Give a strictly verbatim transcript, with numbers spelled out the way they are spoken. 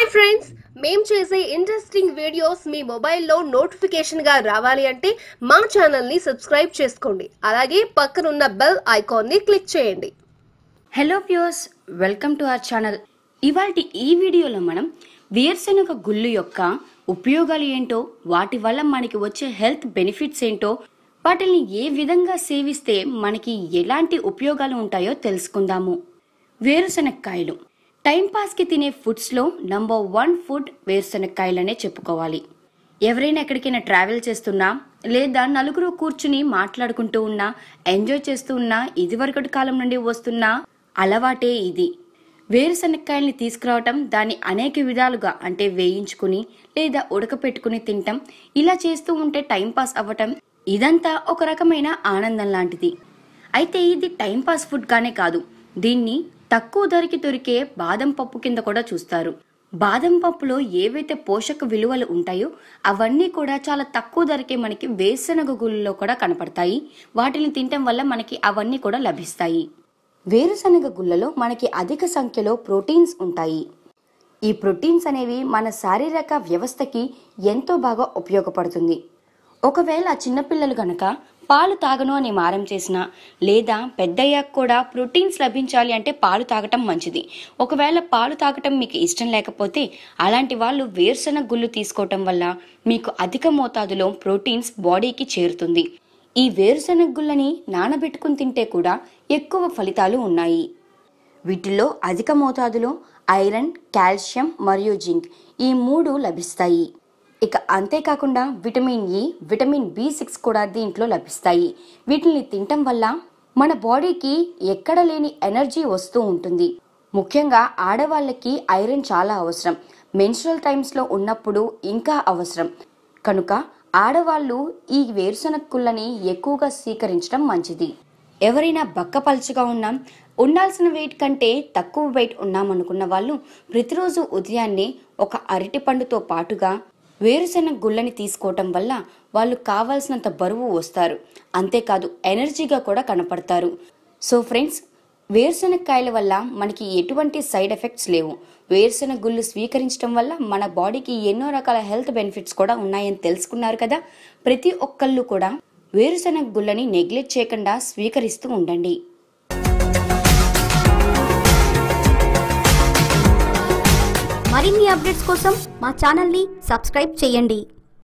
Hi friends, మేము చేసే interesting videos మీ మొబైల్లో నోటిఫికేషన్గా రావాలి అంటే మా ఛానల్ని సబ్స్క్రైబ్ చేసుకోండి. అలాగే పక్కనున్న బెల్ ఐకాన్ని క్లిక్ చేయండి. Hello viewers, welcome to our channel. ఇవాల్టి ఈ వీడియోలో మనం వేరుశనగ గుళ్ళు యొక్క ఉపయోగాలు ఏంటో, వాటి వల్ల మనకి వచ్చే హెల్త్ బెనిఫిట్స్ ఏంటో, వాటిని ఏ విధంగా సేవిస్తే మనకి ఎలాంటి ఉపయోగాలు ఉంటాయో తెలుసుకుందాము. వేరుశనగకాయలు టైంపాస్కి తినే ఫుడ్స్లో నంబర్ వన్ ఫుడ్ వేరుశనగకాయలనే చెప్పుకోవాలి. ఎవరైనా ఎక్కడికైనా ట్రావెల్ చేస్తున్నా లేదా నలుగురు కూర్చుని మాట్లాడుకుంటూ ఉన్నా, ఎంజాయ్ చేస్తూ ఉన్నా, ఇదివరకటి కాలం నుండి వస్తున్న అలవాటే ఇది. వేరుశనగకాయల్ని తీసుకురావటం, దాన్ని అనేక విధాలుగా అంటే వేయించుకుని లేదా ఉడకపెట్టుకుని తినటం, ఇలా చేస్తూ ఉంటే టైంపాస్ అవ్వటం, ఇదంతా ఒక రకమైన ఆనందం లాంటిది. అయితే ఇది టైంపాస్ ఫుడ్ గానే కాదు, దీన్ని తక్కువ ధరకి దొరికే బాదం పప్పు కింద కూడా చూస్తారు. బాదం పప్పులో ఏవైతే పోషక విలువలు ఉంటాయో అవన్నీ కూడా చాలా తక్కువ ధరకే మనకి వేరుశనగ గుళ్ళలో కూడా కనపడతాయి. వాటిని తినటం వల్ల మనకి అవన్నీ కూడా లభిస్తాయి. వేరుశనగ గుళ్ళలో మనకి అధిక సంఖ్యలో ప్రోటీన్స్ ఉంటాయి. ఈ ప్రోటీన్స్ అనేవి మన శారీరక వ్యవస్థకి ఎంతో బాగా ఉపయోగపడుతుంది. ఒకవేళ చిన్నపిల్లలు గనక పాలు తాగను అని మారం చేసినా, లేదా పెద్దయ్యాక కూడా ప్రోటీన్స్ లభించాలి అంటే పాలు తాగటం మంచిది. ఒకవేళ పాలు తాగటం మీకు ఇష్టం లేకపోతే అలాంటి వాళ్ళు వేరుశనగ గుళ్ళు తీసుకోవటం వల్ల మీకు అధిక మోతాదులో ప్రోటీన్స్ బాడీకి చేరుతుంది. ఈ వేరుశనగ గుళ్ళని నానబెట్టుకుని తింటే కూడా ఎక్కువ ఫలితాలు ఉన్నాయి. వీటిల్లో అధిక మోతాదులో ఐరన్, కాల్షియం మరియు జింక్ ఈ మూడు లభిస్తాయి. ఇక అంతేకాకుండా vitamin E, vitamin B six కూడా దీంట్లో లభిస్తాయి. వీటిని తినటం వల్ల మన బాడీకి ఎక్కడ లేని ఎనర్జీ వస్తూ ఉంటుంది. ముఖ్యంగా ఆడవాళ్ళకి ఐరన్ చాలా అవసరం. మెన్స్ట్రువల్ టైమ్స్లో ఉన్నప్పుడు ఇంకా అవసరం. కనుక ఆడవాళ్ళు ఈ వేరుశనగ గుళ్ళని ఎక్కువగా స్వీకరించడం మంచిది. ఎవరైనా బక్కపలుచగా ఉన్నాం, ఉండాల్సిన వెయిట్ కంటే తక్కువ వెయిట్ ఉన్నామనుకున్న వాళ్ళు ప్రతిరోజు ఉదయాన్నే ఒక అరటి పండుతో పాటుగా వేరుశనగ గుళ్ళని తీసుకోవటం వల్ల వాళ్ళు కావాల్సినంత బరువు వస్తారు. అంతేకాదు ఎనర్జీగా కూడా కనపడతారు. సో ఫ్రెండ్స్, వేరుశనగకాయల వల్ల మనకి ఎటువంటి సైడ్ ఎఫెక్ట్స్ లేవు. వేరుశనగ గుళ్ళు స్వీకరించడం వల్ల మన బాడీకి ఎన్నో రకాల హెల్త్ బెనిఫిట్స్ కూడా ఉన్నాయని తెలుసుకున్నారు కదా. ప్రతి ఒక్కళ్ళు కూడా వేరుశనగ గుళ్ళని నెగ్లెక్ట్ చేయకుండా స్వీకరిస్తూ ఉండండి. మరిన్ని అప్డేట్స్ కోసం మా ఛానల్ని సబ్స్క్రైబ్ చేయండి.